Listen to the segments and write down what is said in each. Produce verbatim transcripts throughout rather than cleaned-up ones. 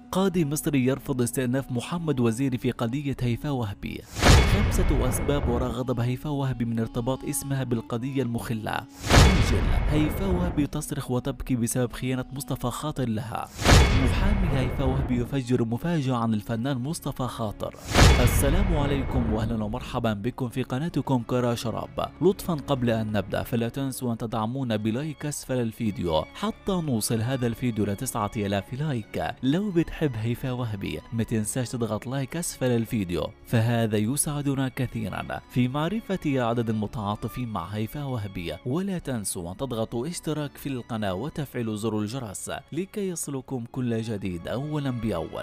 قاضي مصري يرفض استئناف محمد وزيري في قضية هيفاء وهبي. خمسة أسباب وراء غضب هيفاء وهبي من ارتباط اسمها بالقضية المخلة. سجل هيفاء وهبي تصرخ وتبكي بسبب خيانة مصطفى خاطر لها. محامي هيفاء وهبي يفجر مفاجأة عن الفنان مصطفى خاطر. السلام عليكم واهلا ومرحبا بكم في قناتكم قراءة شراب. لطفا قبل ان نبدا فلا تنسوا ان تدعمونا بلايك اسفل الفيديو حتى نوصل هذا الفيديو لتسعة آلاف لايك. لو بتحب هيفاء وهبي ما تنساش تضغط لايك اسفل الفيديو فهذا يساعدنا كثيرا في معرفة عدد المتعاطفين مع هيفاء وهبي. ولا تنسوا ان تضغطوا اشتراك في القناة وتفعيل زر الجرس لكي يصلكم كل جديد اولا باول.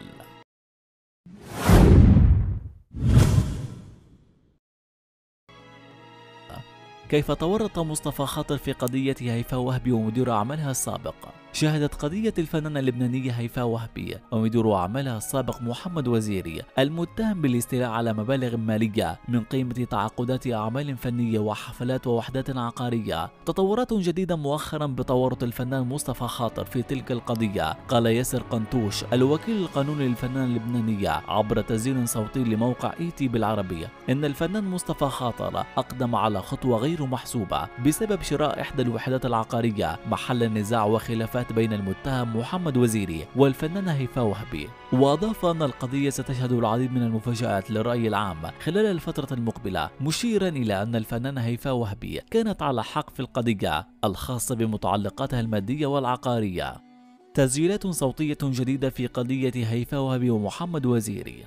كيف تورط مصطفى خاطر في قضية هيفاء وهبي ومدير أعمالها السابق؟ شهدت قضية الفنانة اللبنانية هيفاء وهبي ومدير أعمالها السابق محمد وزيري المتهم بالاستيلاء على مبالغ مالية من قيمة تعاقدات أعمال فنية وحفلات ووحدات عقارية تطورات جديدة مؤخرا بتورط الفنان مصطفى خاطر في تلك القضية. قال ياسر قنطوش الوكيل القانوني للفنانة اللبنانية عبر تسجيل صوتي لموقع اي تي بالعربية إن الفنان مصطفى خاطر أقدم على خطوة غير محسوبة بسبب شراء إحدى الوحدات العقارية محل النزاع وخلافات بين المتهم محمد وزيري والفنانة هيفاء وهبي. وأضاف أن القضية ستشهد العديد من المفاجآت للرأي العام خلال الفترة المقبلة، مشيرا إلى أن الفنانة هيفاء وهبي كانت على حق في القضية الخاصة بمتعلقاتها المادية والعقارية. تسجيلات صوتية جديدة في قضية هيفاء وهبي ومحمد وزيري.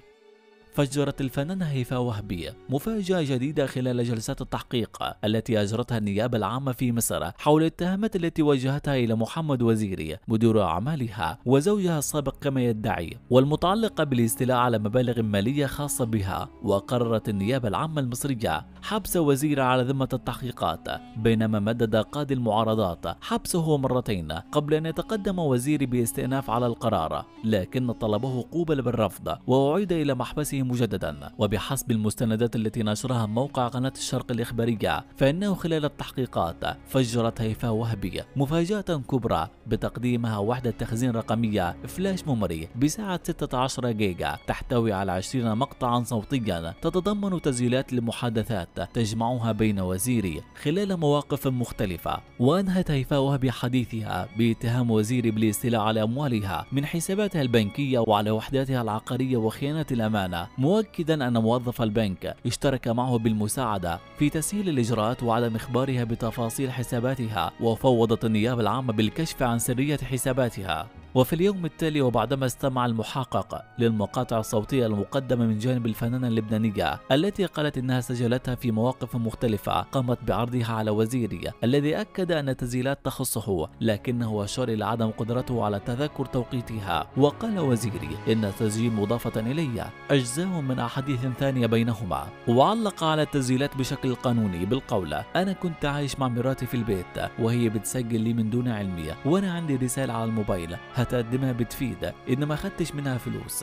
فجرت الفنانة هيفاء وهبي مفاجأة جديدة خلال جلسات التحقيق التي أجرتها النيابة العامة في مصر حول الاتهامات التي وجهتها إلى محمد وزيري مدير أعمالها وزوجها السابق كما يدعي والمتعلقة بالاستيلاء على مبالغ مالية خاصة بها. وقررت النيابة العامة المصرية حبس وزيري على ذمة التحقيقات بينما مدد قاضي المعارضات حبسه مرتين قبل أن يتقدم وزيري باستئناف على القرار، لكن طلبه قوبل بالرفض وأعيد إلى محبسه مجددا. وبحسب المستندات التي نشرها موقع قناة الشرق الإخبارية فإنه خلال التحقيقات فجرت هيفاء وهبي مفاجأة كبرى بتقديمها وحدة تخزين رقمية فلاش ميموري بسعة ستة عشر جيجا تحتوي على عشرين مقطعا صوتيا تتضمن تسجيلات لمحادثات تجمعها بين وزيري خلال مواقف مختلفة. وأنهت هيفاء وهبي حديثها باتهام وزيري بالاستيلاء على أموالها من حساباتها البنكية وعلى وحداتها العقارية وخيانة الأمانة، مؤكدا أن موظف البنك اشترك معه بالمساعدة في تسهيل الإجراءات وعدم إخبارها بتفاصيل حساباتها. وفوضت النيابة العامة بالكشف عن سرية حساباتها. وفي اليوم التالي وبعدما استمع المحقق للمقاطع الصوتية المقدمة من جانب الفنانة اللبنانية التي قالت انها سجلتها في مواقف مختلفة قامت بعرضها على وزيري الذي اكد ان التسجيلات تخصه لكنه اشار الى عدم قدرته على تذكر توقيتها. وقال وزيري ان التسجيل مضافة الي اجزاء من احاديث ثانية بينهما. وعلق على التسجيلات بشكل قانوني بالقول انا كنت عايش مع مراتي في البيت وهي بتسجل لي من دون علمي وانا عندي رسالة على الموبايل هتقدمها بتفيد إن ما خدتش منها فلوس.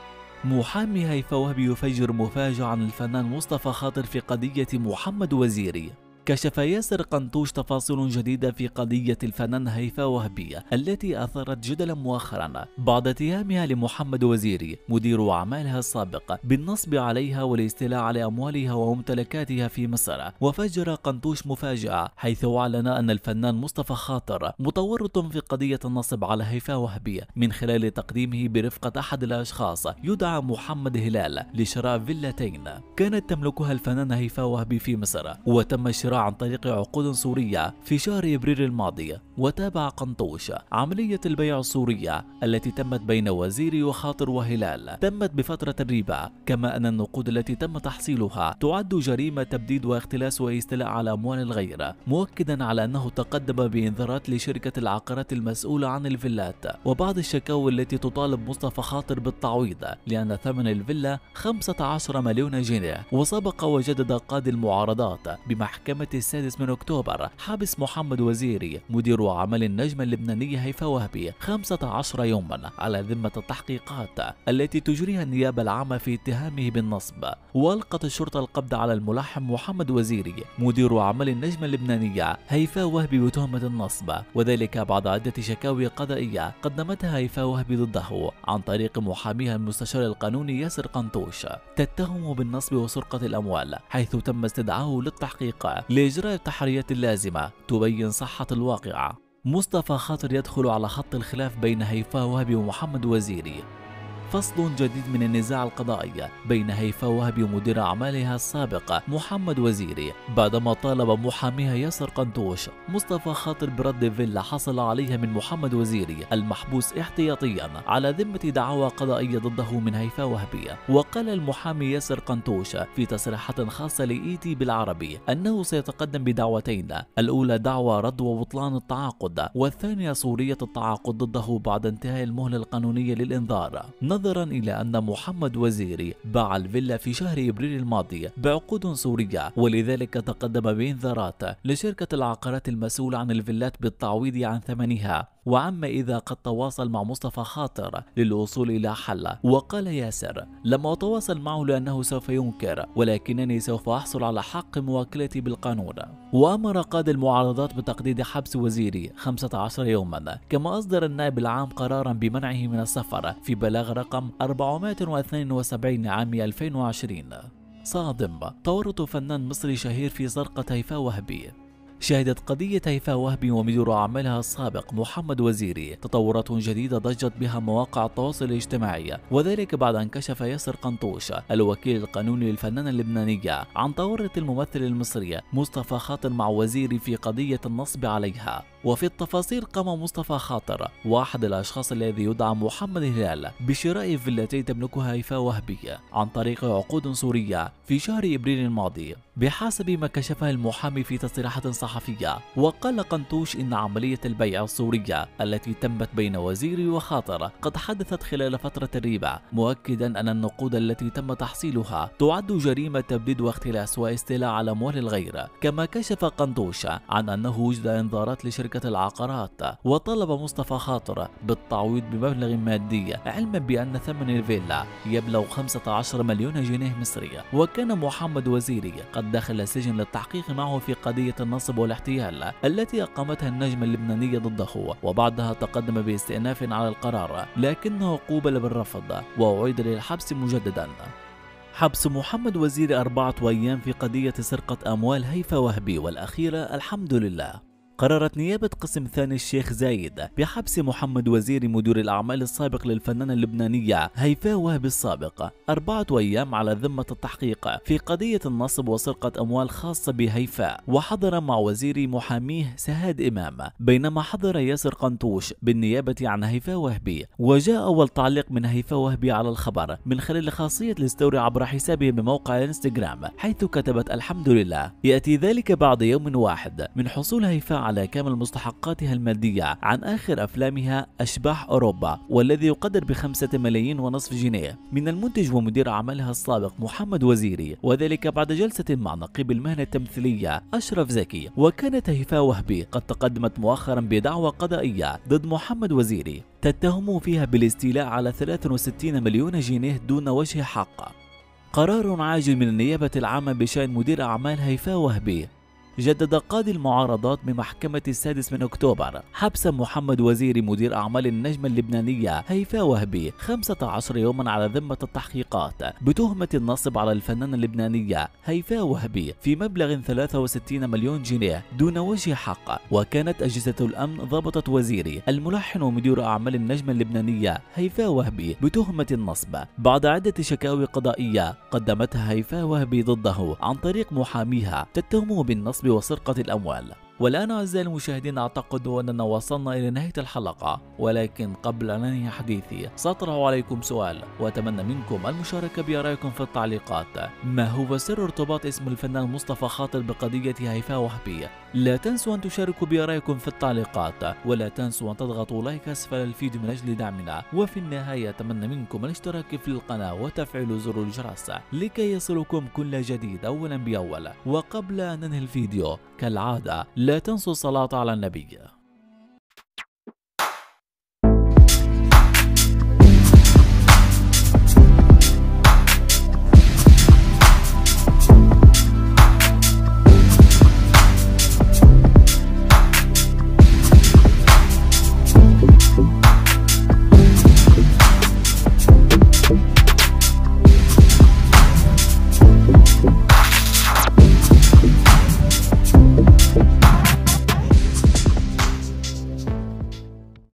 محامي هيفاء وهبي يفجر مفاجأة عن الفنان مصطفى خاطر في قضية محمد وزيري. كشف ياسر قنطوش تفاصيل جديدة في قضية الفنان هيفاء وهبي التي أثارت جدلا مؤخرا بعد اتهامها لمحمد وزيري مدير أعمالها السابق بالنصب عليها والاستيلاء على أموالها وممتلكاتها في مصر. وفجر قنطوش مفاجأة حيث أعلن أن الفنان مصطفى خاطر متورط في قضية النصب على هيفاء وهبي من خلال تقديمه برفقة أحد الأشخاص يدعى محمد هلال لشراء فيلتين كانت تملكها الفنانة هيفاء وهبي في مصر وتم شراء عن طريق عقود سورية في شهر ابريل الماضي. وتابع قنطوش عملية البيع السورية التي تمت بين وزيري وخاطر وهلال تمت بفترة الربا، كما أن النقود التي تم تحصيلها تعد جريمة تبديد واختلاس واستيلاء على أموال الغير، مؤكدا على أنه تقدم بإنذارات لشركة العقارات المسؤولة عن الفيلات وبعض الشكاوى التي تطالب مصطفى خاطر بالتعويض لأن ثمن الفيلا خمسة عشر مليون جنيه. وسبق وجدد قاضي المعارضات بمحكمة محكمة السادس من أكتوبر حبس محمد وزيري مدير أعمال النجمة اللبنانية هيفاء وهبي خمسة عشر يوما على ذمة التحقيقات التي تجريها النيابة العامة في اتهامه بالنصب. وألقت الشرطة القبض على الملحن محمد وزيري مدير أعمال النجمة اللبنانية هيفاء وهبي بتهمة النصب، وذلك بعد عدة شكاوي قضائية قدمتها هيفاء وهبي ضده عن طريق محاميها المستشار القانوني ياسر قنطوش تتهمه بالنصب وسرقة الأموال، حيث تم استدعائه للتحقيق لإجراء التحريات اللازمة تبين صحة الواقعة. مصطفى خاطر يدخل على خط الخلاف بين هيفاء وهبي ومحمد وزيري. فصل جديد من النزاع القضائي بين هيفاء وهبي ومدير أعمالها السابق محمد وزيري بعدما طالب محاميها ياسر قنطوش مصطفى خاطر برد فيلا حصل عليها من محمد وزيري المحبوس احتياطيا على ذمة دعوى قضائية ضده من هيفاء وهبي. وقال المحامي ياسر قنطوش في تصريحات خاصة لإيتي بالعربي أنه سيتقدم بدعوتين، الأولى دعوى رد وبطلان التعاقد، والثانية صورية التعاقد ضده بعد انتهاء المهلة القانونية للإنذار، نظرا إلى أن محمد وزيري باع الفيلا في شهر إبريل الماضي بعقود صورية، ولذلك تقدم بإنذارات لشركة العقارات المسؤولة عن الفيلات بالتعويض عن ثمنها، وعما إذا قد تواصل مع مصطفى خاطر للوصول إلى حل. وقال ياسر: لم أتواصل معه لأنه سوف ينكر، ولكنني سوف أحصل على حق مواكلتي بالقانون. وأمر قاضي المعارضات بتقديد حبس وزيري خمسة عشر يوما، كما أصدر النائب العام قرارا بمنعه من السفر في بلاغ رقم أربعمائة واثنين وسبعين عام ألفين وعشرين. صادم: تورط فنان مصري شهير في سرقة هيفاء وهبي. شهدت قضية هيفاء وهبي ومدير أعمالها السابق محمد وزيري تطورات جديدة ضجت بها مواقع التواصل الاجتماعي، وذلك بعد أن كشف ياسر قنطوش الوكيل القانوني للفنانة اللبنانية عن تورط الممثل المصري مصطفى خاطر مع وزيري في قضية النصب عليها. وفي التفاصيل قام مصطفى خاطر واحد الأشخاص الذي يدعى محمد هلال بشراء فيلتي تملكها هيفاء وهبي عن طريق عقود صورية في شهر إبريل الماضي بحسب ما كشفه المحامي في تصريحات صحفية. وقال قنطوش إن عملية البيع الصورية التي تمت بين وزيري وخاطر قد حدثت خلال فترة الربا، مؤكدا أن النقود التي تم تحصيلها تعد جريمة تبديد واختلاس واستيلاء على أموال الغير. كما كشف قنطوش عن أنه وجد إنذارات لشركة العقارات، وطلب مصطفى خاطر بالتعويض بمبلغ مادي، علما بأن ثمن الفيلا يبلغ خمسة عشر مليون جنيه مصري. وكان محمد وزيري قد دخل السجن للتحقيق معه في قضية النصب والاحتيال التي أقامتها النجمة اللبنانية ضده، وبعدها تقدم باستئناف على القرار، لكنه قوبل بالرفض وأعيد للحبس مجددا. حبس محمد وزيري أربعة أيام في قضية سرقة أموال هيفاء وهبي، والأخيرة الحمد لله. قررت نيابة قسم ثاني الشيخ زايد بحبس محمد وزيري مدير الأعمال السابق للفنانة اللبنانية هيفاء وهبي السابق أربعة أيام على ذمة التحقيق في قضية النصب وسرقة أموال خاصة بهيفاء. وحضر مع وزيري محاميه سهاد إمام، بينما حضر ياسر قنطوش بالنيابة عن هيفاء وهبي. وجاء أول تعليق من هيفاء وهبي على الخبر من خلال خاصية الستوري عبر حسابه بموقع الانستغرام، حيث كتبت: الحمد لله. يأتي ذلك بعد يوم واحد من حصول هيفاء على كامل مستحقاتها المادية عن آخر أفلامها أشباح أوروبا، والذي يقدر بخمسة ملايين ونصف جنيه من المنتج ومدير أعمالها السابق محمد وزيري، وذلك بعد جلسة مع نقيب المهنة التمثيلية أشرف زكي. وكانت هيفاء وهبي قد تقدمت مؤخرا بدعوى قضائية ضد محمد وزيري تتهمه فيها بالاستيلاء على ثلاثة وستين مليون جنيه دون وجه حق. قرار عاجل من النيابة العامة بشأن مدير أعمال هيفاء وهبي. جدد قاضي المعارضات بمحكمة السادس من أكتوبر حبس محمد وزيري مدير أعمال النجمة اللبنانية هيفاء وهبي خمسة عشر يوما على ذمة التحقيقات بتهمة النصب على الفنانة اللبنانية هيفاء وهبي في مبلغ ثلاثة وستين مليون جنيه دون وجه حق. وكانت أجهزة الأمن ضبطت وزيري الملحن ومدير أعمال النجمة اللبنانية هيفاء وهبي بتهمة النصب بعد عدة شكاوي قضائية قدمتها هيفاء وهبي ضده عن طريق محاميها تتهمه بالنصب وسرقة الأموال. والآن أعزائي المشاهدين أعتقد أننا وصلنا إلى نهاية الحلقة، ولكن قبل أن أنهي حديثي سأطرح عليكم سؤال وأتمنى منكم المشاركة بآرائكم في التعليقات. ما هو سر ارتباط اسم الفنان مصطفى خاطر بقضية هيفاء وهبي؟ لا تنسوا أن تشاركوا بآرائكم في التعليقات، ولا تنسوا أن تضغطوا لايك أسفل الفيديو من أجل دعمنا، وفي النهاية أتمنى منكم الاشتراك في القناة وتفعيل زر الجرس لكي يصلكم كل جديد أولا بأول. وقبل أن ننهي الفيديو كالعادة لا تنسوا الصلاة على النبي.